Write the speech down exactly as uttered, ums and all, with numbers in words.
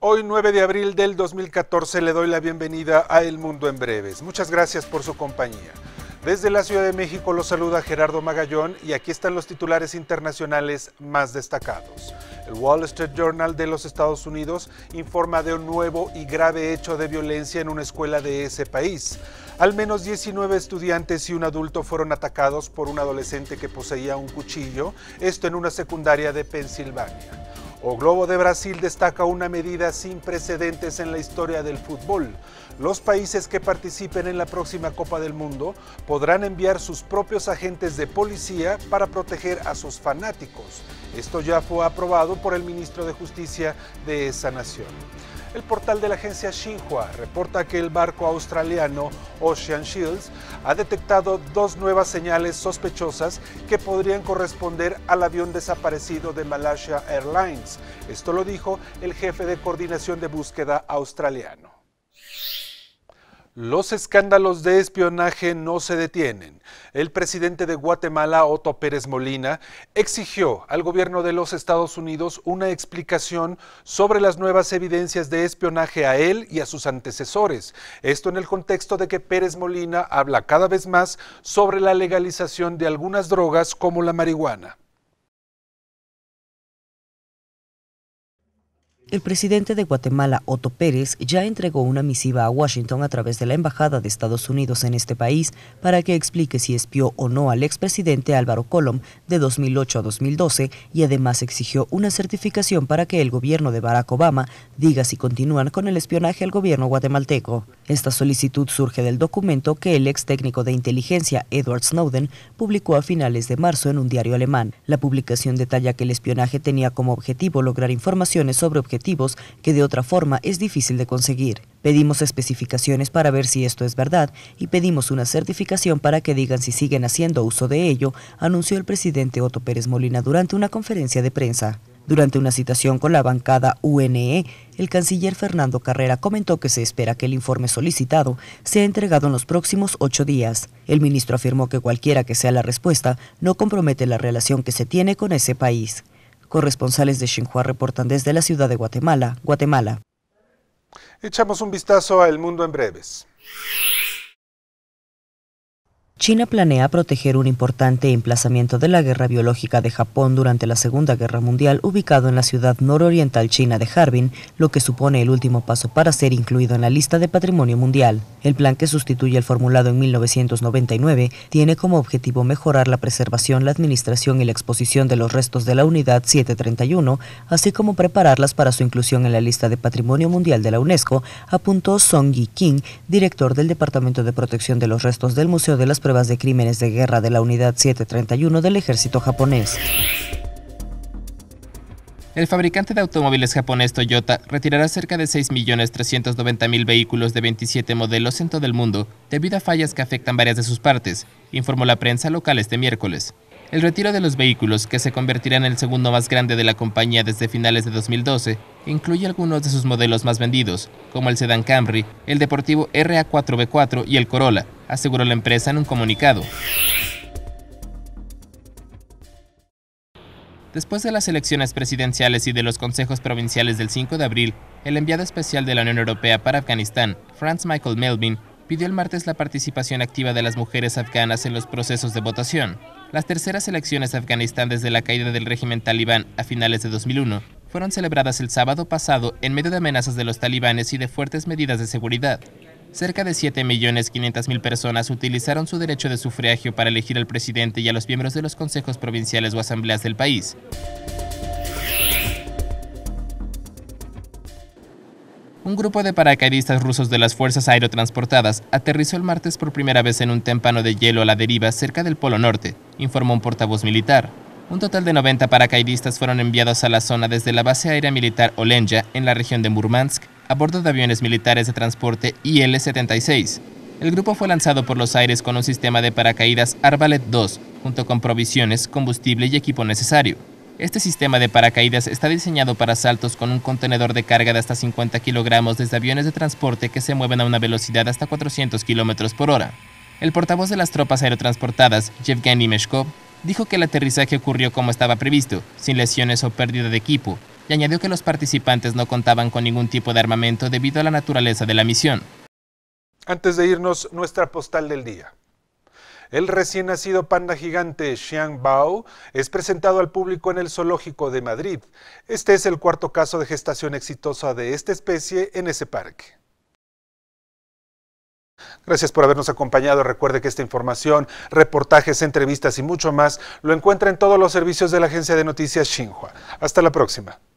Hoy, nueve de abril del dos mil catorce, le doy la bienvenida a El Mundo en Breves. Muchas gracias por su compañía. Desde la Ciudad de México los saluda Gerardo Magallón y aquí están los titulares internacionales más destacados. El Wall Street Journal de los Estados Unidos informa de un nuevo y grave hecho de violencia en una escuela de ese país. Al menos diecinueve estudiantes y un adulto fueron atacados por un adolescente que poseía un cuchillo, esto en una secundaria de Pensilvania. O Globo de Brasil destaca una medida sin precedentes en la historia del fútbol. Los países que participen en la próxima Copa del Mundo podrán enviar sus propios agentes de policía para proteger a sus fanáticos. Esto ya fue aprobado por el ministro de Justicia de esa nación. El portal de la agencia Xinhua reporta que el barco australiano Ocean Shields ha detectado dos nuevas señales sospechosas que podrían corresponder al avión desaparecido de Malaysia Airlines. Esto lo dijo el jefe de coordinación de búsqueda australiano. Los escándalos de espionaje no se detienen. El presidente de Guatemala, Otto Pérez Molina, exigió al gobierno de los Estados Unidos una explicación sobre las nuevas evidencias de espionaje a él y a sus antecesores. Esto en el contexto de que Pérez Molina habla cada vez más sobre la legalización de algunas drogas como la marihuana. El presidente de Guatemala, Otto Pérez, ya entregó una misiva a Washington a través de la Embajada de Estados Unidos en este país para que explique si espió o no al expresidente Álvaro Colom de dos mil ocho a dos mil doce y además exigió una certificación para que el gobierno de Barack Obama diga si continúan con el espionaje al gobierno guatemalteco. Esta solicitud surge del documento que el ex técnico de inteligencia Edward Snowden publicó a finales de marzo en un diario alemán. La publicación detalla que el espionaje tenía como objetivo lograr informaciones sobre objetivos que de otra forma es difícil de conseguir. Pedimos especificaciones para ver si esto es verdad y pedimos una certificación para que digan si siguen haciendo uso de ello, anunció el presidente Otto Pérez Molina durante una conferencia de prensa. Durante una citación con la bancada U N E, el canciller Fernando Carrera comentó que se espera que el informe solicitado sea entregado en los próximos ocho días. El ministro afirmó que cualquiera que sea la respuesta no compromete la relación que se tiene con ese país. Corresponsales de Xinhua reportan desde la ciudad de Guatemala, Guatemala. Echamos un vistazo a El Mundo en Breves. China planea proteger un importante emplazamiento de la guerra biológica de Japón durante la Segunda Guerra Mundial, ubicado en la ciudad nororiental china de Harbin, lo que supone el último paso para ser incluido en la lista de Patrimonio Mundial. El plan, que sustituye el formulado en mil novecientos noventa y nueve, tiene como objetivo mejorar la preservación, la administración y la exposición de los restos de la Unidad setecientos treinta y uno, así como prepararlas para su inclusión en la lista de Patrimonio Mundial de la UNESCO, apuntó Song Yi-King, director del Departamento de Protección de los Restos del Museo de las Pruebas de Crímenes de Guerra de la Unidad setecientos treinta y uno del ejército japonés. El fabricante de automóviles japonés Toyota retirará cerca de seis millones trescientos noventa mil vehículos de veintisiete modelos en todo el mundo debido a fallas que afectan varias de sus partes, informó la prensa local este miércoles. El retiro de los vehículos, que se convertirá en el segundo más grande de la compañía desde finales de dos mil doce, incluye algunos de sus modelos más vendidos, como el sedán Camry, el deportivo R A cuatro B cuatro y el Corolla, aseguró la empresa en un comunicado. Después de las elecciones presidenciales y de los consejos provinciales del cinco de abril, el enviado especial de la Unión Europea para Afganistán, Franz Michael Melvin, pidió el martes la participación activa de las mujeres afganas en los procesos de votación. Las terceras elecciones de Afganistán desde la caída del régimen talibán a finales de dos mil uno fueron celebradas el sábado pasado en medio de amenazas de los talibanes y de fuertes medidas de seguridad. Cerca de siete millones quinientas mil personas utilizaron su derecho de sufragio para elegir al presidente y a los miembros de los consejos provinciales o asambleas del país. Un grupo de paracaidistas rusos de las fuerzas aerotransportadas aterrizó el martes por primera vez en un témpano de hielo a la deriva cerca del Polo Norte, informó un portavoz militar. Un total de noventa paracaidistas fueron enviados a la zona desde la base aérea militar Olenja, en la región de Murmansk, a bordo de aviones militares de transporte I L setenta y seis. El grupo fue lanzado por los aires con un sistema de paracaídas Arbalet dos, junto con provisiones, combustible y equipo necesario. Este sistema de paracaídas está diseñado para saltos con un contenedor de carga de hasta cincuenta kilogramos desde aviones de transporte que se mueven a una velocidad hasta cuatrocientos kilómetros por hora. El portavoz de las tropas aerotransportadas, Yevgeny Meshkov, dijo que el aterrizaje ocurrió como estaba previsto, sin lesiones o pérdida de equipo. y añadió que los participantes no contaban con ningún tipo de armamento debido a la naturaleza de la misión. Antes de irnos, nuestra postal del día. El recién nacido panda gigante Xiang Bao es presentado al público en el Zoológico de Madrid. Este es el cuarto caso de gestación exitosa de esta especie en ese parque. Gracias por habernos acompañado. Recuerde que esta información, reportajes, entrevistas y mucho más lo encuentra en todos los servicios de la agencia de noticias Xinhua. Hasta la próxima.